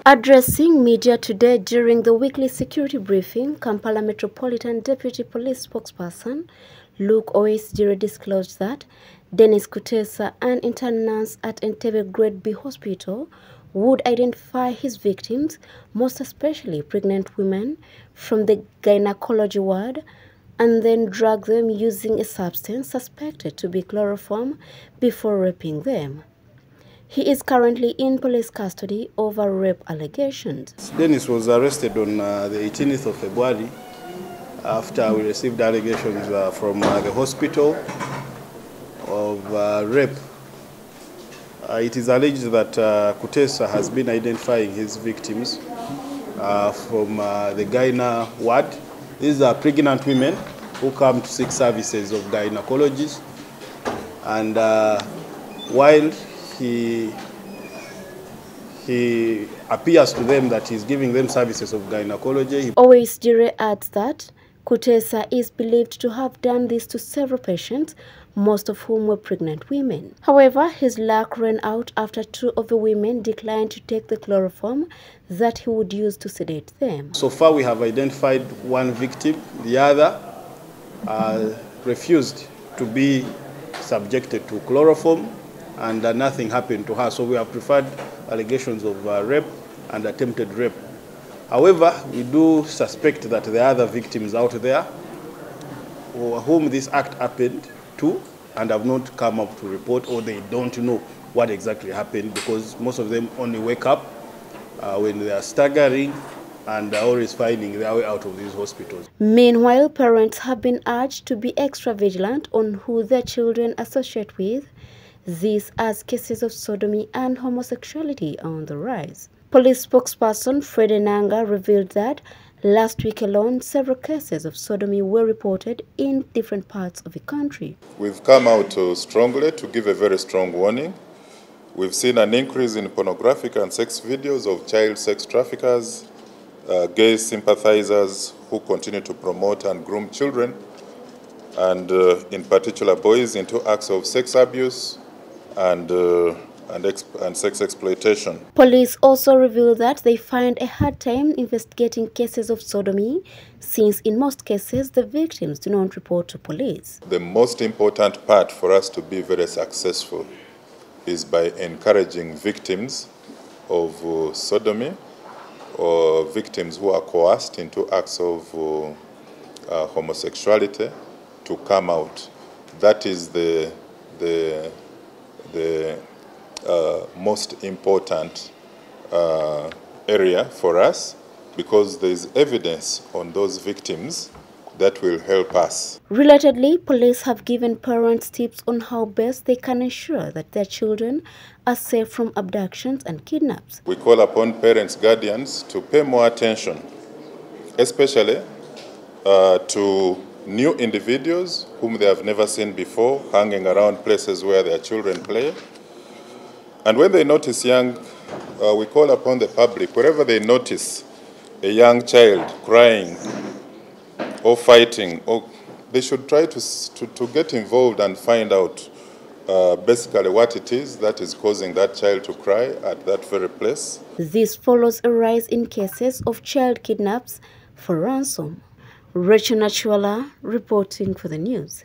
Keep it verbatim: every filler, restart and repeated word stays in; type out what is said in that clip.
Addressing media today during the weekly security briefing, Kampala Metropolitan Deputy Police spokesperson Luke Oweisdire disclosed that Dennis Kutesa, an intern nurse at Entebbe Grade B Hospital, would identify his victims, most especially pregnant women, from the gynecology ward and then drug them using a substance suspected to be chloroform before raping them. He is currently in police custody over rape allegations. Dennis was arrested on uh, the eighteenth of February after we received allegations uh, from uh, the hospital of uh, rape. Uh, it is alleged that uh, Kutesa has been identifying his victims uh, from uh, the gyna ward. These are pregnant women who come to seek services of gynecologists, and uh, while he he appears to them that he's giving them services of gynecology. Oweisdire adds that Kutesa is believed to have done this to several patients, most of whom were pregnant women. However, his luck ran out after two of the women declined to take the chloroform that he would use to sedate them. So far, we have identified one victim. The other uh, refused to be subjected to chloroform, and uh, nothing happened to her. So we have preferred allegations of uh, rape and attempted rape. However, we do suspect that there are other victims out there whom this act happened to and have not come up to report, or they don't know what exactly happened, because most of them only wake up uh, when they are staggering and are always finding their way out of these hospitals. Meanwhile, parents have been urged to be extra vigilant on who their children associate with, this as cases of sodomy and homosexuality are on the rise. Police spokesperson Fred Enanga revealed that last week alone, several cases of sodomy were reported in different parts of the country. We've come out uh, strongly to give a very strong warning. We've seen an increase in pornographic and sex videos of child sex traffickers, uh, gay sympathizers who continue to promote and groom children, and uh, in particular boys, into acts of sex abuse and uh, And, and sex exploitation. Police also reveal that they find a hard time investigating cases of sodomy, since in most cases the victims do not report to police. The most important part for us to be very successful is by encouraging victims of uh, sodomy or victims who are coerced into acts of uh, uh, homosexuality to come out. That is the the the Uh, most important uh, area for us, because there is evidence on those victims that will help us. Relatedly, police have given parents tips on how best they can ensure that their children are safe from abductions and kidnaps. We call upon parents, guardians to pay more attention, especially uh, to new individuals whom they have never seen before, hanging around places where their children play. And when they notice young, uh, we call upon the public, wherever they notice a young child crying or fighting, or they should try to, to, to get involved and find out uh, basically what it is that is causing that child to cry at that very place. This follows a rise in cases of child kidnaps for ransom. Rachel Nachuala reporting for the news.